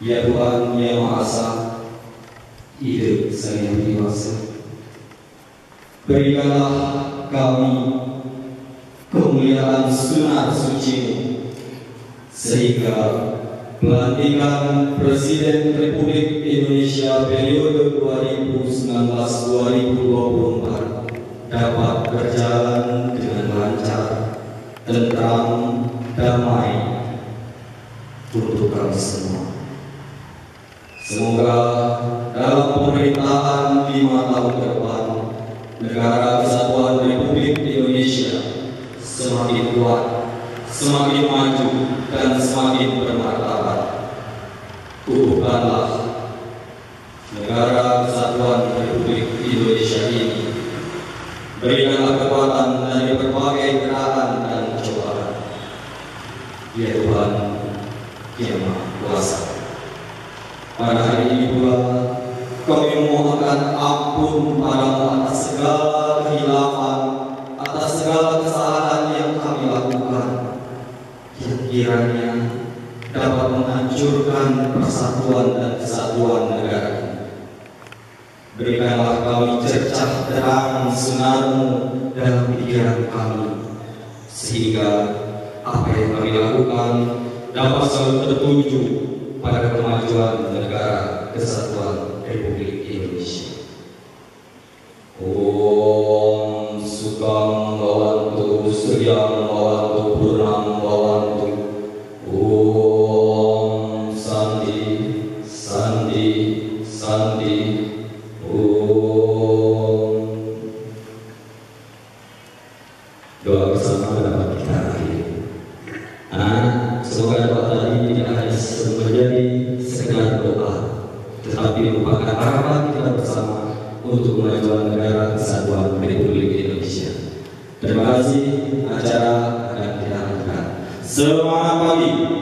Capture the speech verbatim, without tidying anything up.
Ya Tuhan yang Maha Esa, hidup saya dewasa, berikanlah kami kemuliaan sunnah suci, sehingga pelantikan Presiden Republik Indonesia periode dua ribu sembilan belas sampai dua ribu dua puluh empat dapat berjalan dengan lancar, tentram, damai untuk kami semua. Semoga dalam pemerintahan lima tahun ke depan, negara kesatuan Republik Indonesia semakin kuat, semakin maju, dan semakin bermartabat. Kukuhkanlah negara kesatuan Republik Indonesia ini, berikanlah kekuatan dari berbagai gerakan dan cobaan. Ya Tuhan yang Maha Kuasa, pada hari ini pula kami memohonkan ampun padamu atas segala kehilafan, atas segala kesalahan yang kami lakukan, yang kiranya dapat menghancurkan persatuan dan kesatuan negara ini. Berikanlah kami cercah terang sinar-Mu dalam pikiran kami, sehingga apa yang kami lakukan dapat selalu tertuju pada kemajuan negara kesatuan Republik Indonesia. Om Sukam Bhawantu, Suryam Bhawantu, Purnam Bhawantu. Om Santi, Santi, Santi. Om. Doa bersama dapat kita akhiri. Nah, semoga doa tadi tidak hanya menjadi sekedar doa, tetapi merupakan harapan kita bersama untuk kemajuan negara kesatuan Republik Indonesia. Terima kasih, acara akan kita lanjutkan. Semangat pagi.